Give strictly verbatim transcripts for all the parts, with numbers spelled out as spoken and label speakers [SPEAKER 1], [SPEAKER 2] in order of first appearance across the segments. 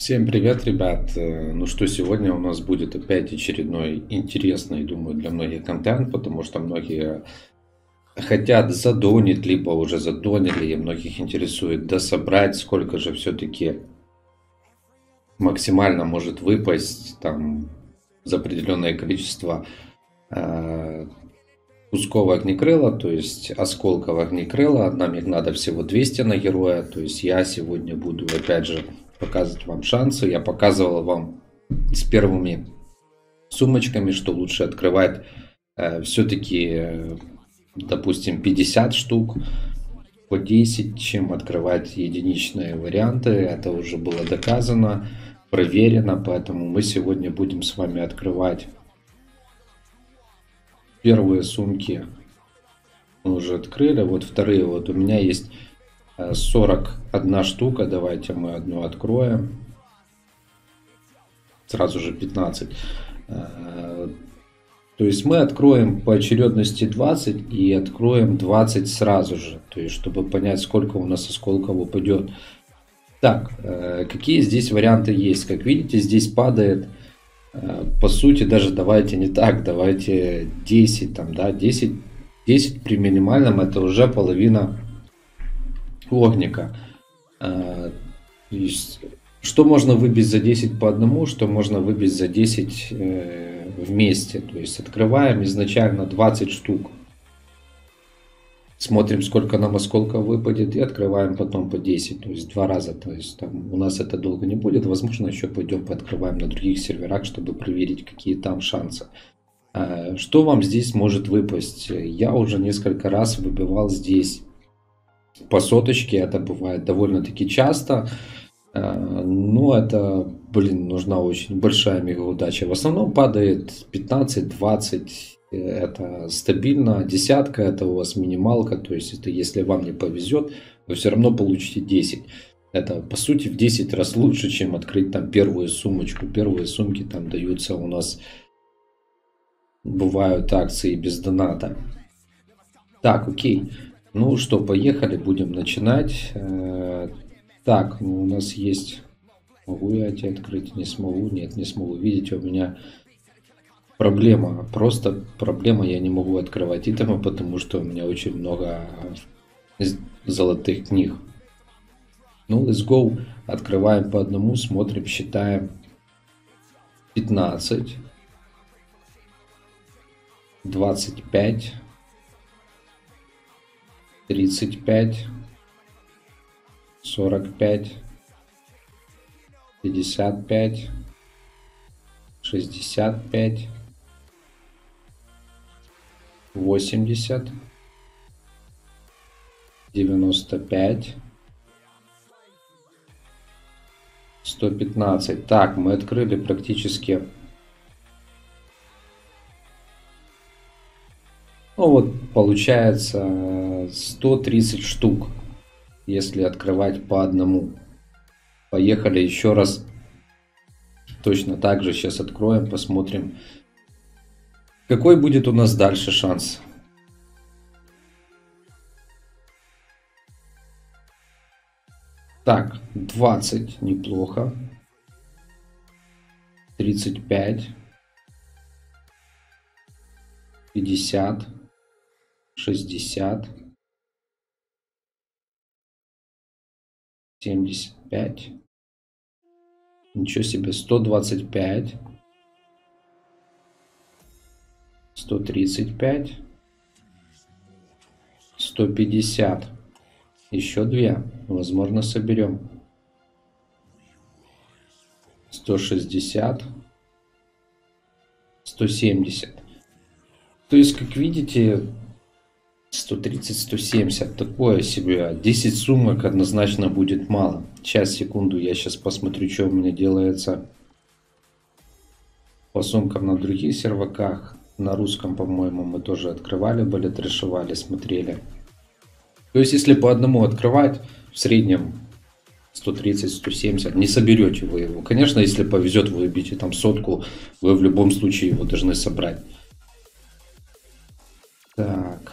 [SPEAKER 1] Всем привет, ребят! Э, Ну что, сегодня у нас будет опять очередной интересный, думаю, для многих контент, потому что многие хотят задонить, либо уже задонили, и многих интересует дособрать, сколько же все-таки максимально может выпасть там за определенное количество э, кусков огнекрыла, то есть осколков огнекрыла. Нам их надо всего двести на героя, то есть я сегодня буду опять же показывать вам шансы. Я показывал вам с первыми сумочками, что лучше открывать э, все-таки, э, допустим, пятьдесят штук по десять, чем открывать единичные варианты. Это уже было доказано, проверено, поэтому мы сегодня будем с вами открывать первые сумки. Мы уже открыли, вот вторые, вот у меня есть сорок одна штука, давайте мы одну откроем, сразу же пятнадцать. То есть мы откроем по очередности двадцать и откроем двадцать сразу же, то есть чтобы понять, сколько у нас осколков упадет. Так, какие здесь варианты есть? Как видите, здесь падает, по сути, даже давайте не так, давайте десять, там, да, десять, десять при минимальном, это уже половина огника. То есть, что можно выбить за десять по одному, что можно выбить за десять э, вместе. То есть открываем изначально двадцать штук. Смотрим, сколько нам осколков выпадет, и открываем потом по десять. То есть два раза. То есть там у нас это долго не будет. Возможно, еще пойдем пооткрываем на других серверах, чтобы проверить, какие там шансы. Что вам здесь может выпасть? Я уже несколько раз выбивал здесь по соточке, это бывает довольно-таки часто. Но это, блин, нужна очень большая мега удача. В основном падает пятнадцать-двадцать. Это стабильно. Десятка это у вас минималка. То есть это если вам не повезет, вы все равно получите десять. Это по сути в десять раз лучше, чем открыть там первую сумочку. Первые сумки там даются у нас, бывают акции без доната. Так, окей. Ну что, поехали, будем начинать. Так, ну у нас есть... Могу я эти открыть? Не смогу. Нет, не смогу. Видите, у меня проблема. Просто проблема. Я не могу открывать итемы, потому что у меня очень много золотых книг. Ну, let's go. Открываем по одному, смотрим, считаем. пятнадцать. двадцать пять. тридцать пять. сорок пять. пятьдесят пять. шестьдесят пять. восемьдесят. девяносто пять. сто пятнадцать. Так, мы открыли практически... Ну вот, получается сто тридцать штук, если открывать по одному. Поехали еще раз. Точно так же сейчас откроем, посмотрим, какой будет у нас дальше шанс. Так, двадцать, неплохо. тридцать пять. пятьдесят. шестьдесят. семьдесят пять. Ничего себе, сто двадцать пять. сто тридцать пять. сто пятьдесят. Еще две. Возможно, соберем. сто шестьдесят. сто семьдесят. То есть, как видите, сто тридцать, сто семьдесят, такое себе. десять сумок однозначно будет мало. Сейчас, секунду, я сейчас посмотрю, что у меня делается по сумкам на других серваках. На русском, по-моему, мы тоже открывали, были, трэшевали, смотрели. То есть, если по одному открывать, в среднем сто тридцать, сто семьдесят, не соберете вы его. Конечно, если повезет, вы выбьете там сотку, вы в любом случае его должны собрать. Так.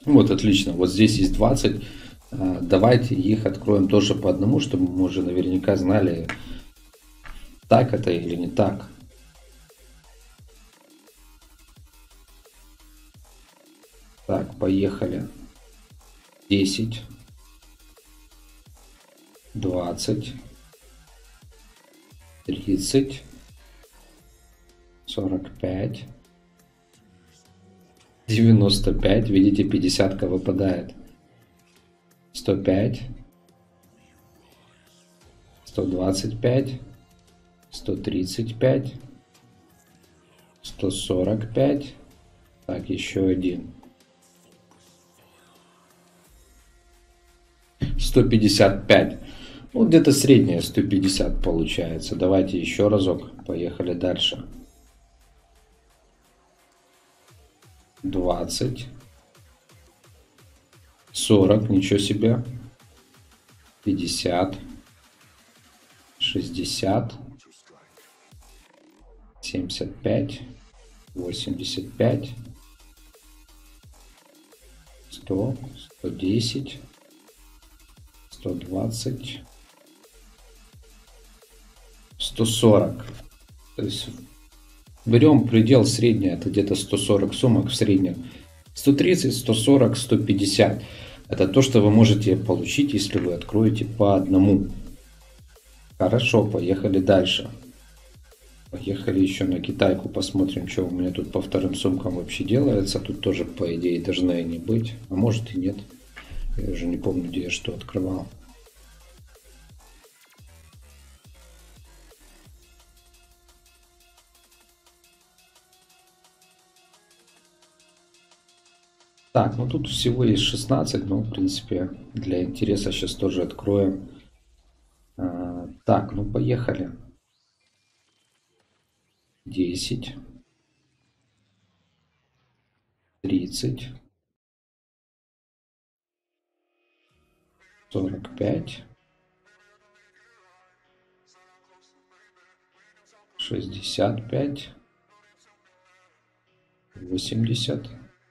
[SPEAKER 1] Вот, отлично. Вот здесь есть двадцать. Давайте их откроем тоже по одному, чтобы мы уже наверняка знали, так это или не так. Так, поехали. десять, двадцать, тридцать, сорок пять, девяносто пять. Видите, пятидесятка выпадает. сто пять, сто двадцать пять, сто тридцать пять, сто сорок пять. Так, еще один. сто пятьдесят пять. Вот где-то средняя сто пятьдесят получается. Давайте еще разок. Поехали дальше. двадцать. сорок. Ничего себе. пятьдесят. шестьдесят. семьдесят пять. восемьдесят пять. сто. сто десять. сто двадцать, сто сорок. То есть берем предел средний, это где-то сто сорок сумок в среднем. сто тридцать, сто сорок, сто пятьдесят. Это то, что вы можете получить, если вы откроете по одному. Хорошо, поехали дальше. Поехали еще на китайку, посмотрим, что у меня тут по вторым сумкам вообще делается. Тут тоже, по идее, должны они быть, а может и нет. Я уже не помню, где я что открывал. Так, ну тут всего есть шестнадцать, но в принципе для интереса сейчас тоже откроем. А, так, ну поехали. десять, тридцать, сорок пять, шестьдесят пять, восемьдесят,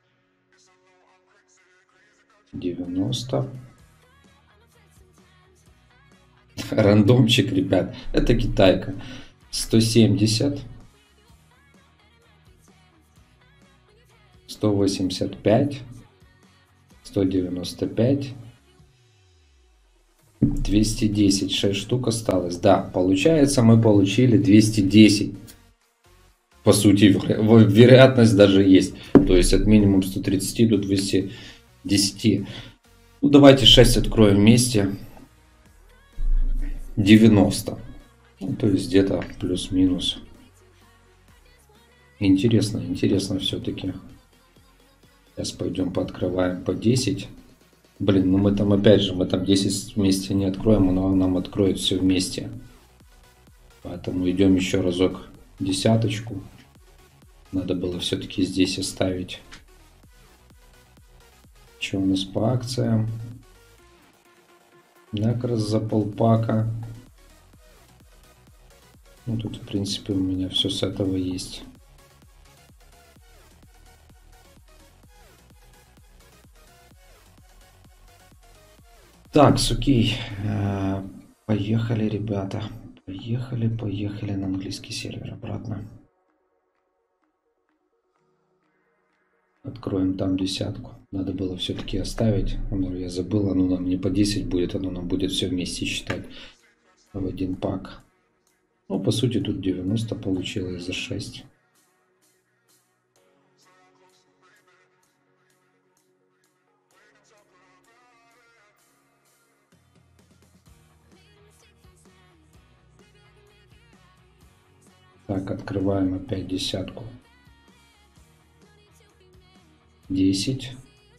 [SPEAKER 1] девяносто. Рандомчик, ребят. Это китайка. сто семьдесят. сто восемьдесят пять. сто девяносто пять. двести десять. шесть штук осталось. Да, получается, мы получили двести десять. По сути, вероятность даже есть. То есть от минимум сто тридцать до двухсот десяти. Ну, давайте шесть откроем вместе. девяносто. Ну, то есть где-то плюс-минус. Интересно, интересно все-таки. Сейчас пойдем пооткрываем по десять. Блин, ну мы там опять же, мы там десять вместе не откроем, но нам откроет все вместе. Поэтому идем еще разок десяточку. Надо было все-таки здесь оставить. Что у нас по акциям? Накрос за полпака. Ну тут в принципе у меня все с этого есть. Так, окей. Поехали, ребята. Поехали, поехали на английский сервер обратно. Откроем там десятку. Надо было все-таки оставить. Я забыл, оно нам не по десять будет, оно нам будет все вместе считать в один пак. Ну, по сути, тут девяносто получилось за шесть. Так, открываем опять десятку. десять.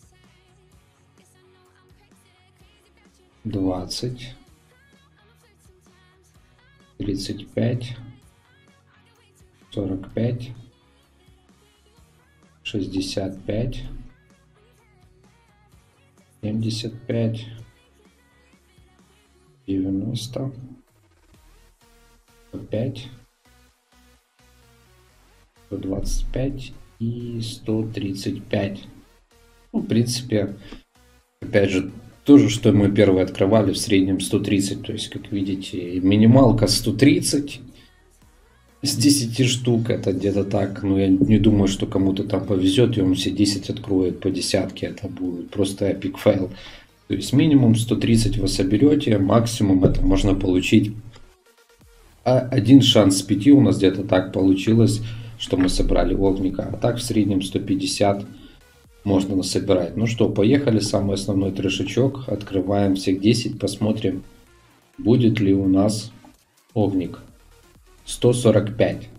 [SPEAKER 1] двадцать. тридцать пять. сорок пять. шестьдесят пять. семьдесят пять. девяносто. сто пять. сто двадцать пять и сто тридцать пять. Ну, в принципе, опять же, то же, что мы первые открывали, в среднем сто тридцать. То есть, как видите, минималка сто тридцать с десяти штук. Это где-то так. Но я не думаю, что кому-то там повезет, и он все десять откроет по десятке. Это будет просто эпик фейл. То есть, минимум сто тридцать вы соберете. Максимум это можно получить. А один шанс с пяти у нас где-то так получилось, что мы собрали огника. А так в среднем сто пятьдесят можно насобирать. Ну что, поехали. Самый основной трешечок. Открываем всех десять. Посмотрим, будет ли у нас огник. сто сорок пять.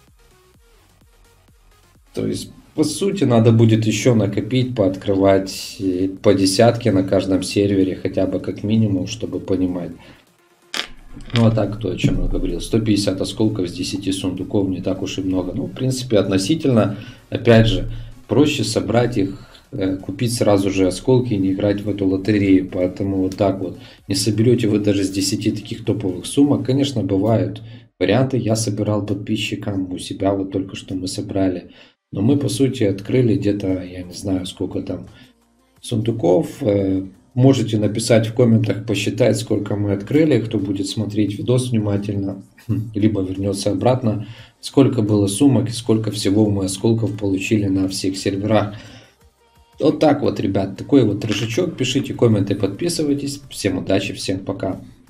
[SPEAKER 1] То есть, по сути, надо будет еще накопить, пооткрывать по десятке на каждом сервере, хотя бы как минимум, чтобы понимать. Ну а так, то, о чем я говорил, сто пятьдесят осколков с десяти сундуков не так уж и много. Ну, в принципе, относительно, опять же, проще собрать их, купить сразу же осколки и не играть в эту лотерею. Поэтому вот так вот. Не соберете вы даже с десяти таких топовых сумок. Конечно, бывают варианты. Я собирал подписчикам у себя, вот только что мы собрали. Но мы, по сути, открыли где-то, я не знаю, сколько там сундуков. Можете написать в комментах, посчитать, сколько мы открыли, кто будет смотреть видос внимательно, либо вернется обратно, сколько было сумок и сколько всего мы осколков получили на всех серверах. Вот так вот, ребят, такой вот трешечок. Пишите комменты, подписывайтесь. Всем удачи, всем пока.